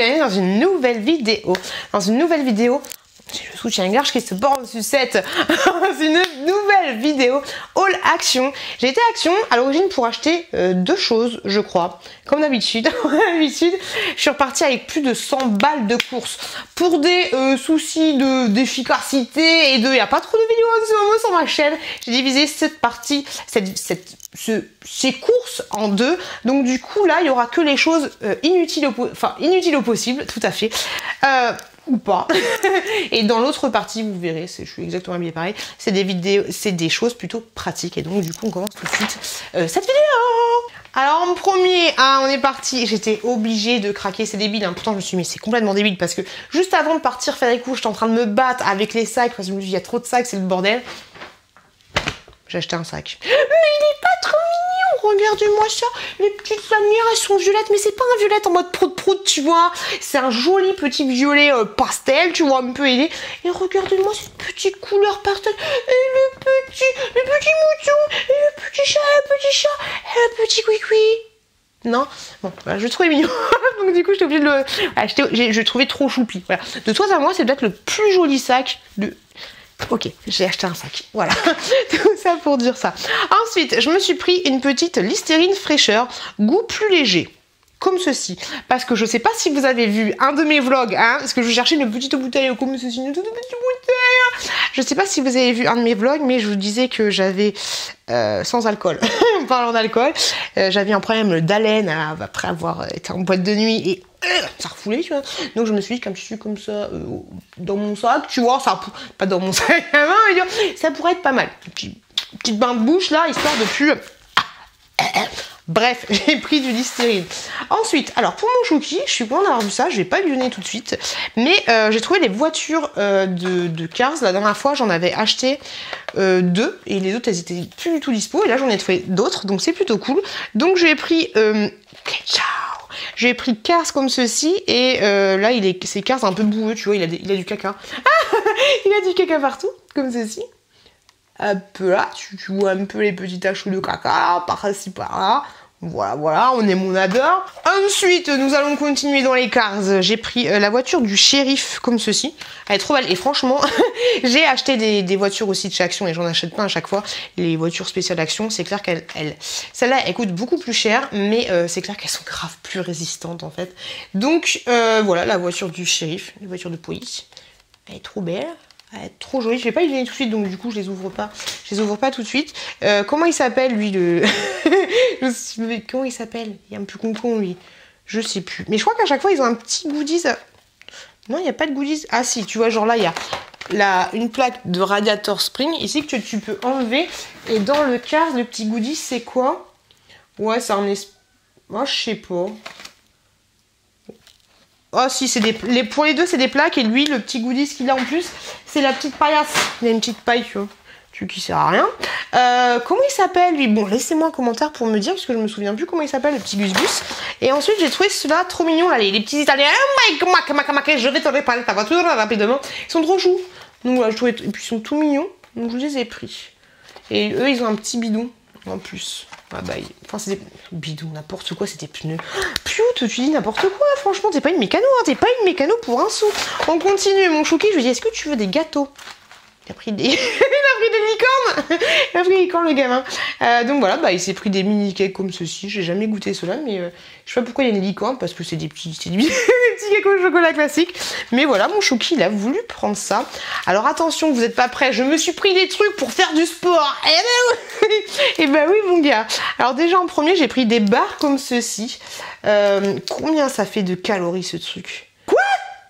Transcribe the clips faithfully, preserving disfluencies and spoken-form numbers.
bienvenue dans une nouvelle vidéo. Dans une nouvelle vidéo, j'ai le soutien-gorge qui se porte en sucette. Dans une nouvelle vidéo haul action. J'ai été action à l'origine pour acheter euh, deux choses, je crois. Comme d'habitude, d'habitude, je suis repartie avec plus de cent balles de courses. Pour des euh, soucis de d'efficacité et de... Il n'y a pas trop de vidéos en ce moment sur ma chaîne. J'ai divisé cette partie, cette, cette, ce, ces courses en deux. Donc du coup, là, il n'y aura que les choses euh, inutiles, au, enfin, inutiles au possible, tout à fait. Euh, ou pas. Et dans l'autre partie, vous verrez, je suis exactement habillée pareil, c'est des vidéos, c'est des choses plutôt pratiques. Et donc du coup, on commence tout de suite euh, cette vidéo. Alors en premier, hein, on est parti. J'étais obligée de craquer, c'est débile. Hein. Pourtant, je me suis dit, mais c'est complètement débile parce que juste avant de partir faire les coups, j'étais en train de me battre avec les sacs parce que je me dis, il y a trop de sacs, c'est le bordel. J'ai acheté un sac. Mais il est pas trop mignon, regardez-moi ça. Les petites lanières, elles sont violettes, mais c'est pas un violet en mode prout-prout, tu vois. C'est un joli petit violet euh, pastel, tu vois, un peu aidé. Et regardez-moi cette petite couleur pastel. Et le petit, le petit mouton, et le petit chat, le petit chat, et le petit couicoui. Non, bon, voilà, je le trouvais mignon. Donc du coup, j'étais obligée de le... Voilà, je le trouvais trop choupi. Voilà. De toi à moi, c'est peut-être le plus joli sac de... Ok, j'ai acheté un sac. Voilà, tout ça pour dire ça. Ensuite, je me suis pris une petite Listerine fraîcheur, goût plus léger. Comme ceci. Parce que je sais pas si vous avez vu un de mes vlogs, hein, parce que je cherchais une petite bouteille comme ceci, une toute petite bouteille. Je sais pas si vous avez vu un de mes vlogs, mais je vous disais que j'avais, euh, sans alcool, en parlant d'alcool, euh, j'avais un problème d'haleine après avoir été en boîte de nuit et euh, ça refoulait, tu vois. Donc je me suis dit qu'un petit comme ça, euh, dans mon sac, tu vois, ça, pas dans mon sac à main, mais ça pourrait être pas mal. Un petit, petite bain de bouche là, histoire de plus... Bref, j'ai pris du Listerine. Ensuite, alors pour mon chouki, je suis contente d'avoir vu ça, je vais pas le donner tout de suite, mais euh, j'ai trouvé les voitures euh, de, de Cars. La dernière fois, j'en avais acheté euh, deux, et les autres, elles étaient plus du tout dispo, et là, j'en ai trouvé d'autres, donc c'est plutôt cool. Donc j'ai pris... Euh, j'ai pris Cars comme ceci, et euh, là, il est, c'est Cars un peu boueux, tu vois, il a, des, il a du caca. Il a du caca partout, comme ceci. Un peu là, tu, tu vois un peu les petites taches de caca, par-ci, par-là. Voilà, voilà, on est mon adore. Ensuite, nous allons continuer dans les Cars. J'ai pris euh, la voiture du shérif, comme ceci. Elle est trop belle. Et franchement, j'ai acheté des, des voitures aussi de chez Action, et j'en achète pas à chaque fois. Les voitures spéciales Action, c'est clair qu'elles... Elles... Celle-là, elle coûte beaucoup plus cher, mais euh, c'est clair qu'elles sont grave plus résistantes, en fait. Donc, euh, voilà, la voiture du shérif, la voiture de police. Elle est trop belle. Elle est trop jolie, je vais pas les donner tout de suite, donc du coup je les ouvre pas. Je les ouvre pas tout de suite. Euh, comment il s'appelle lui le... Comment il s'appelle? Il est un peu con-con lui. Je sais plus. Mais je crois qu'à chaque fois ils ont un petit goodies. Non, il n'y a pas de goodies. Ah si, tu vois, genre là il y a la... une plaque de Radiator Spring ici que tu, tu peux enlever. Et dans le Cars, le petit goodies c'est quoi? Ouais, c'est un... Es... Moi, oh, je sais pas. Oh si, c'est des... les... pour les deux c'est des plaques, et lui le petit goodies qu'il a en plus c'est la petite paillasse. Il a une petite paille, tu vois, tu qui sert à rien. Euh, comment il s'appelle lui? Bon, laissez-moi un commentaire pour me dire, parce que je me souviens plus comment il s'appelle, le petit Gus Gus. Et ensuite j'ai trouvé ceux-là trop mignons, là, les, les petits italiens. Oh my god, je vais te réparer ta voiture rapidement. Ils sont trop choux. Donc voilà, je trouvais... et puis ils sont tout mignons, donc je les ai pris. Et eux ils ont un petit bidon en plus. Ah bah, enfin c'est des bidons, n'importe quoi, c'est des pneus. Piou, tu dis n'importe quoi, franchement, t'es pas une mécano, hein, t'es pas une mécano pour un sou. On continue, mon chouki, je lui dis, est-ce que tu veux des gâteaux? Il a pris des... il a pris des licornes. Il a pris des licornes, le gamin. Euh, donc voilà, bah il s'est pris des mini cakes comme ceci. J'ai jamais goûté cela, mais euh, je sais pas pourquoi il y a des licornes, parce que c'est des petits, c'est des petits cakes au chocolat classiques. Mais voilà, mon chouki, il a voulu prendre ça. Alors attention, vous n'êtes pas prêts. Je me suis pris des trucs pour faire du sport. Eh ben oui, eh ben oui, mon gars. Alors déjà en premier, j'ai pris des barres comme ceci. Euh, combien ça fait de calories ce truc? Quoi?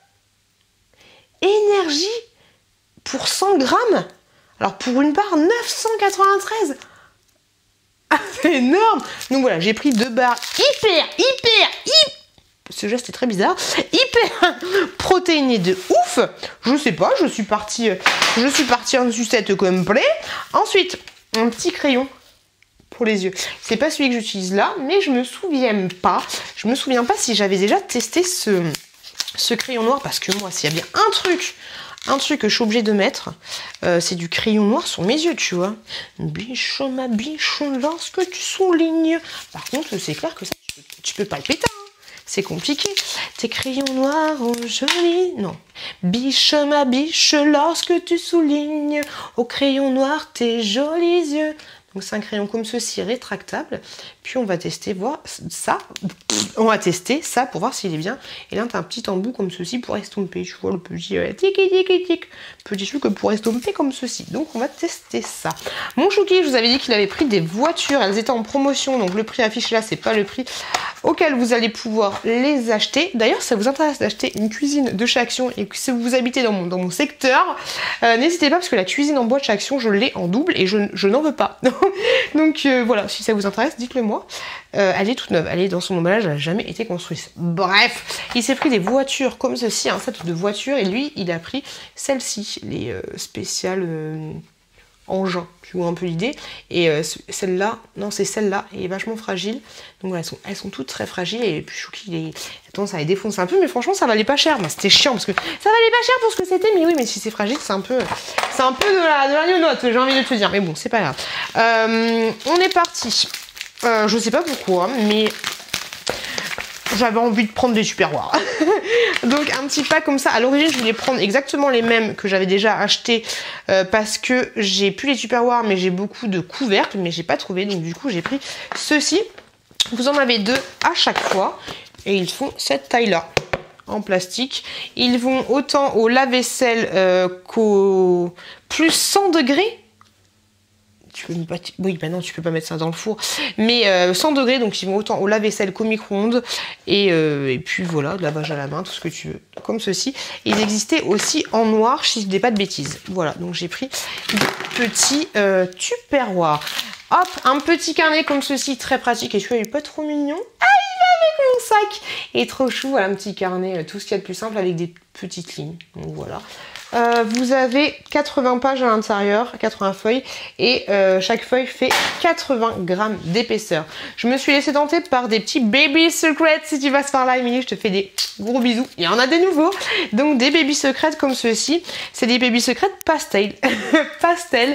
Énergie pour cent grammes. Alors pour une barre, neuf cent quatre-vingt-treize. Ah, c'est énorme. Donc voilà, j'ai pris deux barres hyper, hyper, hyper... Ce geste est très bizarre. Hyper protéinées de ouf. Je sais pas, je suis partie, je suis partie en sucette complet. Ensuite, un petit crayon pour les yeux. C'est pas celui que j'utilise là, mais je me souviens pas. Je me souviens pas si j'avais déjà testé ce, ce crayon noir, parce que moi, s'il y a bien un truc... Un truc que je suis obligée de mettre, euh, c'est du crayon noir sur mes yeux, tu vois. Bichon, ma bichon, lorsque tu soulignes. Par contre, c'est clair que ça, tu peux, tu peux pas le péter. Hein. c'est compliqué. Tes crayons noirs ont joli... Non. Biche ma biche, lorsque tu soulignes au crayon noir tes jolis yeux. Donc c'est un crayon comme ceci, rétractable. Puis on va tester, voir ça. On va tester ça pour voir s'il est bien. Et là, tu as un petit embout comme ceci pour estomper. Tu vois le petit euh, tic tic tic tic. Petit truc pour estomper comme ceci. Donc on va tester ça. Mon chouki, je vous avais dit qu'il avait pris des voitures. Elles étaient en promotion. Donc le prix affiché là, c'est pas le prix auquel vous allez pouvoir les acheter. D'ailleurs, si ça vous intéresse d'acheter une cuisine de chez Action et que si vous habitez dans mon, dans mon secteur, euh, n'hésitez pas parce que la cuisine en bois de chez Action, je l'ai en double et je, je n'en veux pas. Donc euh, voilà, si ça vous intéresse, dites-le moi. Euh, elle est toute neuve, elle est dans son emballage, elle n'a jamais été construite. Bref, il s'est pris des voitures comme ceci, un set de voitures, et lui, il a pris celle-ci, les euh, spéciales euh, engins, tu vois un peu l'idée. Et euh, celle-là, non, c'est celle-là, elle est vachement fragile. Donc voilà, elles sont, elles sont toutes très fragiles, et puis Chouki, il est... Attends, ça les défonce un peu, mais franchement, ça valait pas cher. Bah, c'était chiant, parce que ça valait pas cher pour ce que c'était, mais oui, mais si c'est fragile, c'est un peu... C'est un peu de la, de la gnognotte, j'ai envie de te dire, mais bon, c'est pas grave. Euh, on est parti. Euh, je sais pas pourquoi, mais j'avais envie de prendre des tupperwares. Donc un petit pack comme ça. À l'origine, je voulais prendre exactement les mêmes que j'avais déjà acheté euh, parce que j'ai plus les tupperwares, mais j'ai beaucoup de couvercles, mais j'ai pas trouvé. Donc du coup, j'ai pris ceux-ci. Vous en avez deux à chaque fois et ils font cette taille-là en plastique. Ils vont autant au lave-vaisselle euh, qu'au plus cent degrés. Tu peux pas... Oui, bah non, tu peux pas mettre ça dans le four. Mais euh, cent degrés, donc ils vont autant au lave-vaisselle qu'au micro-ondes. Et, euh, et puis voilà, de lavage à la main, tout ce que tu veux. Comme ceci. Ils existaient aussi en noir, si je dis pas de bêtises. Voilà, donc j'ai pris des petits euh, tupperwares. Hop, un petit carnet comme ceci, très pratique. Et tu vois, il est pas trop mignon. Ah, il va avec mon sac. Et trop chou, voilà, un petit carnet, tout ce qu'il y a de plus simple avec des petites lignes. Donc voilà. Euh, vous avez quatre-vingts pages à l'intérieur, quatre-vingts feuilles, et euh, chaque feuille fait quatre-vingts grammes d'épaisseur. Je me suis laissée tenter par des petits baby secrets. Si tu passes par là, Émilie, je te fais des gros bisous. Il y en a des nouveaux. Donc des baby secrets comme ceux-ci. C'est des baby secrets pastel. pastel.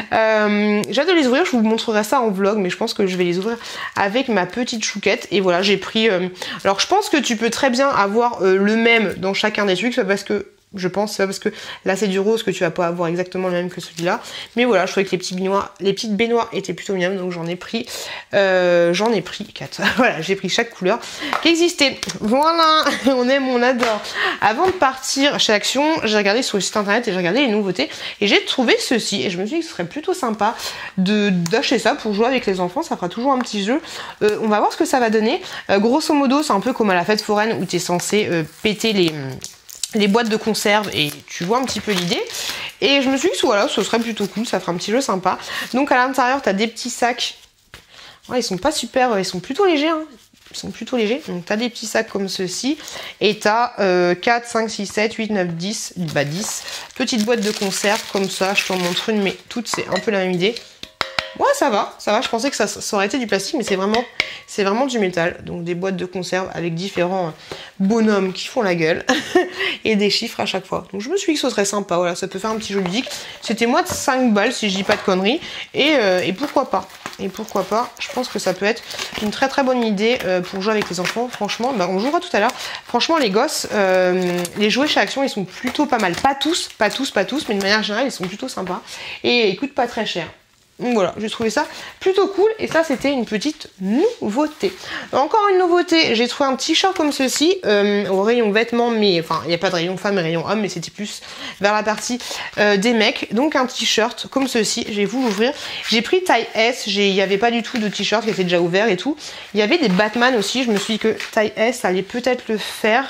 Euh, j'ai hâte de les ouvrir. Je vous montrerai ça en vlog, mais je pense que je vais les ouvrir avec ma petite chouquette. Et voilà, j'ai pris... Euh... Alors je pense que tu peux très bien avoir euh, le même dans chacun des trucs, parce que je pense, c'est pas parce que là c'est du rose que tu vas pas avoir exactement le même que celui-là. Mais voilà, je trouvais que les petits baignoires, les petites baignoires étaient plutôt mignonnes, donc j'en ai pris, euh, j'en ai pris quatre. Voilà, j'ai pris chaque couleur qui existait. Voilà, on aime, on adore. Avant de partir chez Action, j'ai regardé sur le site internet et j'ai regardé les nouveautés et j'ai trouvé ceci. Et je me suis dit que ce serait plutôt sympa de d'acheter ça pour jouer avec les enfants. Ça fera toujours un petit jeu. Euh, on va voir ce que ça va donner. Euh, grosso modo, c'est un peu comme à la fête foraine où tu es censé euh, péter les... les boîtes de conserve et tu vois un petit peu l'idée. Et je me suis dit que voilà, ce serait plutôt cool, ça fera un petit jeu sympa. Donc à l'intérieur, tu as des petits sacs. Ouais, ils sont pas super, ils sont plutôt légers. Hein. Ils sont plutôt légers. Donc tu as des petits sacs comme ceci. Et tu as euh, quatre, cinq, six, sept, huit, neuf, dix. Bah dix. Petites boîtes de conserve comme ça. Je t'en montre une, mais toutes, c'est un peu la même idée. Ouais, ça va, ça va. Je pensais que ça, ça aurait été du plastique, mais c'est vraiment, c'est vraiment du métal. Donc des boîtes de conserve avec différents bonhommes qui font la gueule et des chiffres à chaque fois. Donc je me suis dit que ce serait sympa. Voilà, ça peut faire un petit jeu ludique. C'était moins de cinq balles si je dis pas de conneries. Et, euh, et pourquoi pas. Et pourquoi pas. Je pense que ça peut être une très très bonne idée euh, pour jouer avec les enfants. Franchement, bah, on jouera tout à l'heure. Franchement, les gosses, euh, les jouets chez Action, ils sont plutôt pas mal. Pas tous, pas tous, pas tous, mais de manière générale, ils sont plutôt sympas. Et ils coûtent pas très cher. Donc voilà, j'ai trouvé ça plutôt cool et ça c'était une petite nouveauté. Encore une nouveauté, j'ai trouvé un t-shirt comme ceci euh, au rayon vêtements, mais enfin il n'y a pas de rayon femme et rayon homme, mais c'était plus vers la partie euh, des mecs. Donc un t-shirt comme ceci, je vais vous l'ouvrir. J'ai pris taille S, il n'y avait pas du tout de t-shirt qui était déjà ouvert et tout. Il y avait des Batman aussi, je me suis dit que taille S allait peut-être le faire.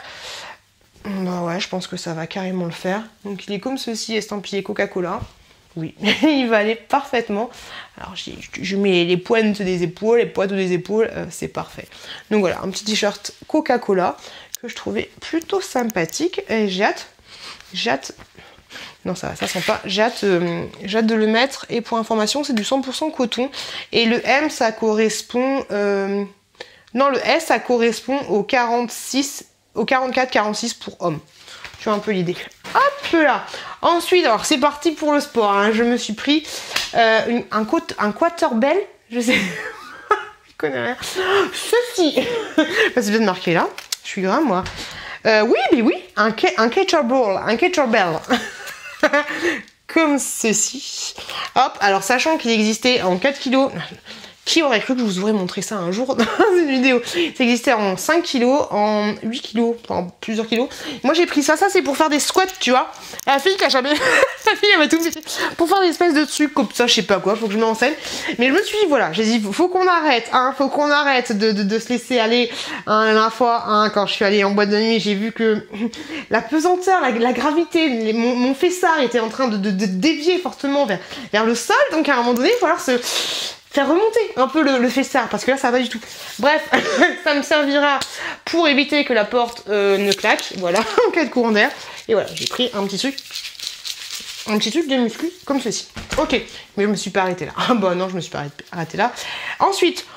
Bah ouais, je pense que ça va carrément le faire. Donc il est comme ceci, estampillé Coca-Cola. Oui, il va aller parfaitement. Alors je mets les pointes des épaules, les pointes des épaules, euh, c'est parfait. Donc voilà, un petit t-shirt Coca-Cola que je trouvais plutôt sympathique. Et j'ai hâte, j'ai hâte, non ça va, ça sent pas, j'ai hâte, euh, j'ai hâte de le mettre. Et pour information, c'est du cent pour cent coton. Et le M, ça correspond, euh... non le S, ça correspond au quarante-six, au quarante-quatre quarante-six pour homme. Tu vois un peu l'idée. Hop là. Ensuite, alors c'est parti pour le sport. Hein. Je me suis pris euh, une, un, un quarterbell. Je sais. Je connais rien. Ceci. Bah, c'est bien de marquer là. Je suis grave, moi. Euh, oui, mais oui, un, un ketchup-ball, un ketchup-bell. Comme ceci. Hop, alors sachant qu'il existait en quatre kilos... Qui aurait cru que je vous aurais montré ça un jour dans une vidéo? Ça existait en cinq kilos, en huit kilos, en plusieurs kilos. Moi j'ai pris ça, ça c'est pour faire des squats, tu vois. La fille qui a jamais... La fille elle m'a tout fait pour faire des espèces de trucs comme ça, je sais pas quoi, faut que je m'enseigne. Mais je me suis dit, voilà, j'ai dit, faut qu'on arrête, hein, faut qu'on arrête de, de, de se laisser aller. Hein, la dernière fois, hein, quand je suis allée en boîte de nuit, j'ai vu que la pesanteur, la, la gravité, les, mon, mon fessard était en train de, de, de dévier fortement vers, vers le sol. Donc à un moment donné, il va falloir se... faire remonter un peu le, le fessard, parce que là ça va pas du tout. Bref, ça me servira pour éviter que la porte euh, ne claque, voilà, en cas de courant d'air. Et voilà, j'ai pris un petit truc, un petit truc de muscu comme ceci. Ok, mais je me suis pas arrêtée là. Ah bah non, je me suis pas arrêtée là. Ensuite,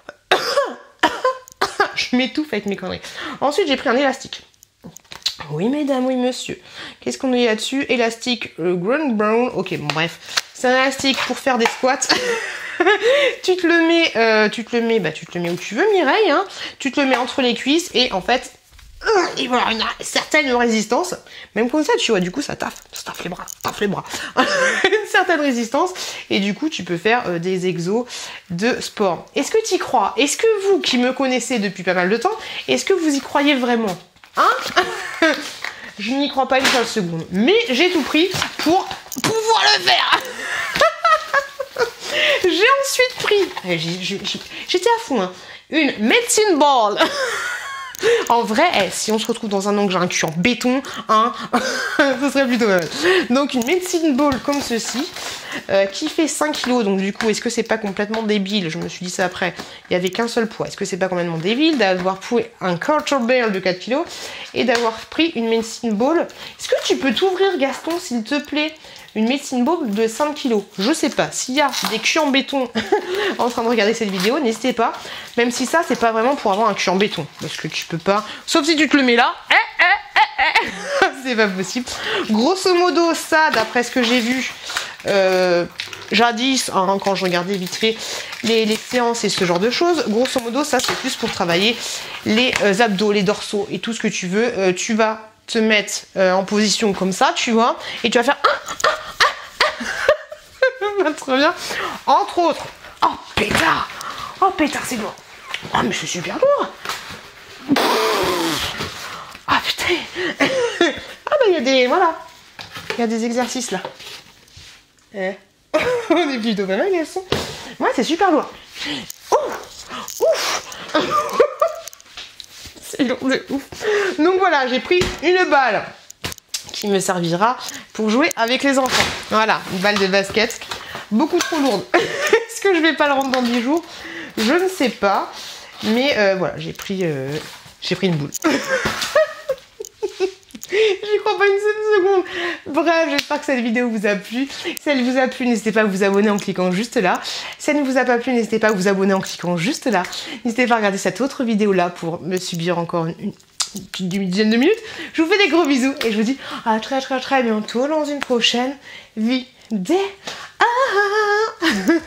je m'étouffe avec mes conneries. Ensuite, j'ai pris un élastique. Oui mesdames, oui monsieur. Qu'est-ce qu'on a là-dessus? Élastique euh, Grand Brown. Ok, bon bref. C'est un élastique pour faire des squats. tu te le mets, euh, tu te le mets, bah tu te le mets où tu veux Mireille, hein. Tu te le mets entre les cuisses et en fait, euh, il va y avoir une certaine résistance. Même comme ça, tu vois, du coup ça taffe, ça taffe les bras, taffe les bras. Une certaine résistance et du coup tu peux faire euh, des exos de sport. Est-ce que tu y crois? Est-ce que vous qui me connaissez depuis pas mal de temps, est-ce que vous y croyez vraiment? Hein? Je n'y crois pas une seule seconde. Mais j'ai tout pris pour pouvoir le faire. J'ai ensuite pris, j'étais à fond, hein, une medicine ball. En vrai, eh, si on se retrouve dans un an que j'ai un cul en béton, hein, ce serait plutôt mal. Donc une medicine ball comme ceci, euh, qui fait cinq kilos. Donc du coup, est-ce que c'est pas complètement débile? Je me suis dit ça après. Il n'y avait qu'un seul poids. Est-ce que c'est pas complètement débile d'avoir pris un quarter barrel de quatre kilos et d'avoir pris une medicine ball? Est-ce que tu peux t'ouvrir, Gaston, s'il te plaît? Une medicine ball de cinq kilos. Je sais pas. S'il y a des culs en béton en train de regarder cette vidéo, n'hésitez pas. Même si ça, c'est pas vraiment pour avoir un cul en béton. Parce que tu peux pas. Sauf si tu te le mets là. Eh, eh, eh, eh. C'est pas possible. Grosso modo, ça, d'après ce que j'ai vu euh, jadis, hein, quand je regardais vite fait les, les séances et ce genre de choses, grosso modo, ça, c'est plus pour travailler les euh, abdos, les dorsaux et tout ce que tu veux. Euh, tu vas te mettre euh, en position comme ça, tu vois, et tu vas faire ah, ah, trop bien. Entre autres, oh pétard, oh pétard, c'est lourd. Oh mais c'est super lourd. Ah oh, putain. Ah bah il y a des, voilà, il y a des exercices là. Eh. On est plutôt pas mal, garçon. Ouais, c'est super lourd. Ouf, ouf. C'est lourd de ouf. Donc voilà, j'ai pris une balle qui me servira pour jouer avec les enfants. Voilà, une balle de basket. Beaucoup trop lourde. Est-ce que je vais pas le rendre dans dix jours? Je ne sais pas. Mais euh, voilà, j'ai pris, euh, j'ai pris une boule. J'y crois pas une seule seconde. Bref, j'espère que cette vidéo vous a plu. Si elle vous a plu, n'hésitez pas à vous abonner en cliquant juste là. Si elle ne vous a pas plu, n'hésitez pas à vous abonner en cliquant juste là. N'hésitez pas à regarder cette autre vidéo là pour me subir encore une, une petite dizaine de minutes. Je vous fais des gros bisous et je vous dis à très très très bientôt dans une prochaine vidéo. Ah